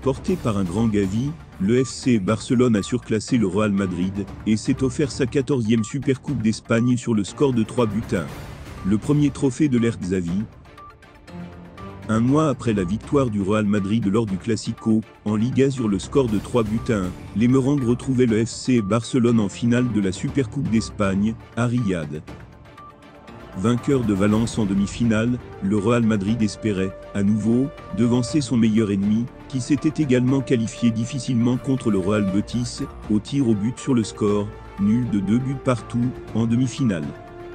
Porté par un grand Gavi, le FC Barcelone a surclassé le Real Madrid et s'est offert sa 14e Supercoupe d'Espagne sur le score de 3-1. Le premier trophée de l'ère Xavi. Un mois après la victoire du Real Madrid lors du Classico, en Liga sur le score de 3-1, les Merengues retrouvaient le FC Barcelone en finale de la Supercoupe d'Espagne, à Riyad. Vainqueur de Valence en demi-finale, le Real Madrid espérait, à nouveau, devancer son meilleur ennemi, qui s'était également qualifié difficilement contre le Real Betis, au tir au but sur le score, nul de 2 buts partout, en demi-finale.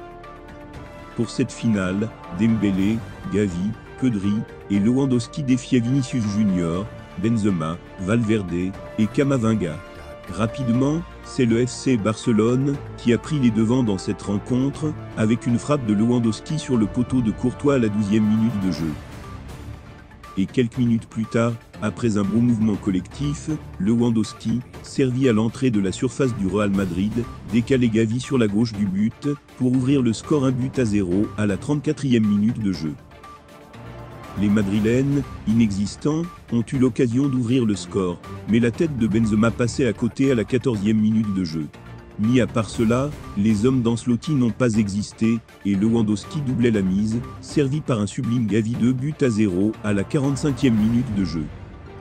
Pour cette finale, Dembélé, Gavi, Pedri et Lewandowski défiaient Vinicius Junior, Benzema, Valverde et Camavinga. Rapidement, c'est le FC Barcelone qui a pris les devants dans cette rencontre, avec une frappe de Lewandowski sur le poteau de Courtois à la 12e minute de jeu. Et quelques minutes plus tard, après un bon mouvement collectif, Lewandowski, servi à l'entrée de la surface du Real Madrid, décalait Gavi sur la gauche du but, pour ouvrir le score 1-0 à la 34e minute de jeu. Les Madrilènes, inexistants, ont eu l'occasion d'ouvrir le score, mais la tête de Benzema passait à côté à la 14e minute de jeu. Mis à part cela, les hommes d'Ancelotti n'ont pas existé, et Lewandowski doublait la mise, servi par un sublime Gavi 2-0 à la 45e minute de jeu.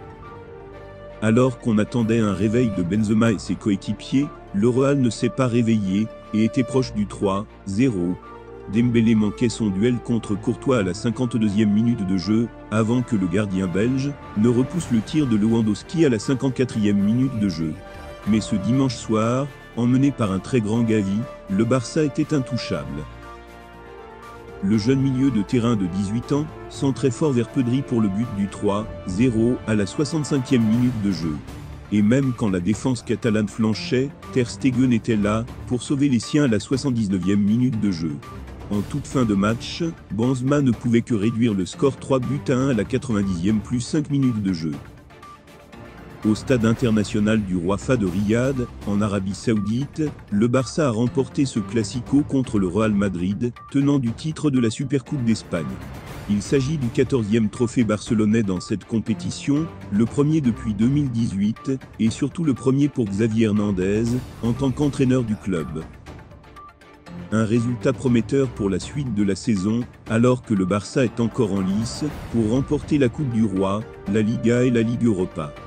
Alors qu'on attendait un réveil de Benzema et ses coéquipiers, le Real ne s'est pas réveillé, et était proche du 3-0. Dembélé manquait son duel contre Courtois à la 52e minute de jeu, avant que le gardien belge ne repousse le tir de Lewandowski à la 54e minute de jeu. Mais ce dimanche soir, emmené par un très grand Gavi, le Barça était intouchable. Le jeune milieu de terrain de 18 ans centrait fort vers Pedri pour le but du 3-0 à la 65e minute de jeu. Et même quand la défense catalane flanchait, Ter Stegen était là pour sauver les siens à la 79e minute de jeu. En toute fin de match, Benzema ne pouvait que réduire le score 3-1 à la 90e plus 5 minutes de jeu. Au stade international du Roi Fahd de Riyad, en Arabie Saoudite, le Barça a remporté ce Classico contre le Real Madrid, tenant du titre de la Supercoupe d'Espagne. Il s'agit du 14e trophée barcelonais dans cette compétition, le premier depuis 2018, et surtout le premier pour Xavi Hernandez, en tant qu'entraîneur du club. Un résultat prometteur pour la suite de la saison, alors que le Barça est encore en lice, pour remporter la Coupe du Roi, la Liga et la Ligue Europa.